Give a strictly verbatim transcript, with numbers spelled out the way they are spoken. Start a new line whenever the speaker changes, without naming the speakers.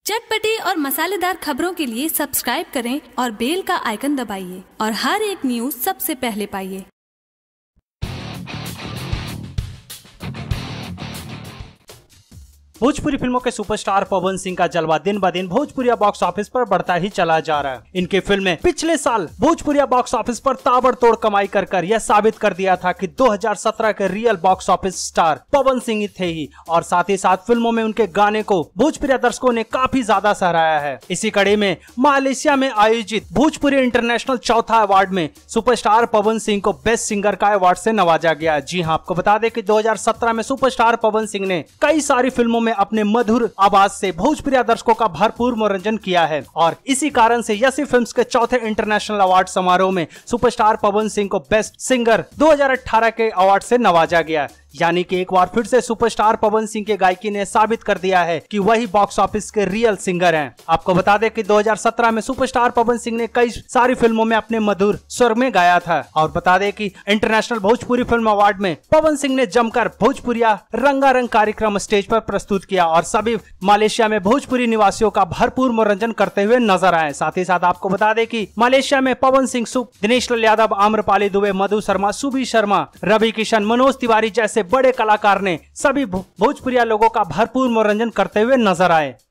चटपटी और मसालेदार खबरों के लिए सब्सक्राइब करें और बेल का आइकन दबाइए और हर एक न्यूज सबसे पहले पाइए।
भोजपुरी फिल्मों के सुपरस्टार पवन सिंह का जलवा दिन ब दिन भोजपुरिया बॉक्स ऑफिस पर बढ़ता ही चला जा रहा है। इनकी फिल्में पिछले साल भोजपुरिया बॉक्स ऑफिस पर ताबड़तोड़ कमाई कर कर यह साबित कर दिया था कि दो हज़ार सत्रह के real box office star Pawan Singh ही थे ही, और साथ ही साथ फिल्मों में उनके गाने को भोजपुरिया दर्शकों ने काफी ज्यादा सराहा है। इसी कड़ी में मलेशिया में आयोजित भोजपुरी इंटरनेशनल चौथा अवार्ड में सुपरस्टार पवन सिंह को बेस्ट सिंगर का अवार्ड से नवाजा गया। जी हाँ, आपको बता दें कि दो हज़ार सत्रह में सुपरस्टार पवन सिंह ने कई सारी फिल्मों में अपने मधुर आवाज से भोजपुरी दर्शकों का भरपूर मनोरंजन किया है, और इसी कारण से यसी फिल्म्स के चौथे इंटरनेशनल अवार्ड समारोह में सुपरस्टार पवन सिंह को बेस्ट सिंगर दो हज़ार अठारह के अवार्ड से नवाजा गया। यानी कि एक बार फिर से सुपरस्टार पवन सिंह के गायकी ने साबित कर दिया है कि वही बॉक्स ऑफिस के रियल सिंगर हैं। आपको बता दें कि दो हज़ार सत्रह में सुपरस्टार पवन सिंह ने कई सारी फिल्मों में अपने मधुर स्वर में गाया था, और बता दें कि इंटरनेशनल भोजपुरी फिल्म अवार्ड में पवन सिंह ने जमकर भोजपुरिया रंगारंग कार्यक्रम स्टेज पर प्रस्तुत किया और सभी मलेशिया में भोजपुरी निवासियों का भरपूर मनोरंजन करते हुए नजर आए। साथ ही साथ आपको बता दें कि मलेशिया में पवन सिंह, दिनेश लाल यादव, आम्रपाली दुबे, मधु शर्मा, सुबी शर्मा, रवि किशन, मनोज तिवारी जैसे बड़े कलाकार ने सभी भोजपुरिया लोगों का भरपूर मनोरंजन करते हुए नजर आए।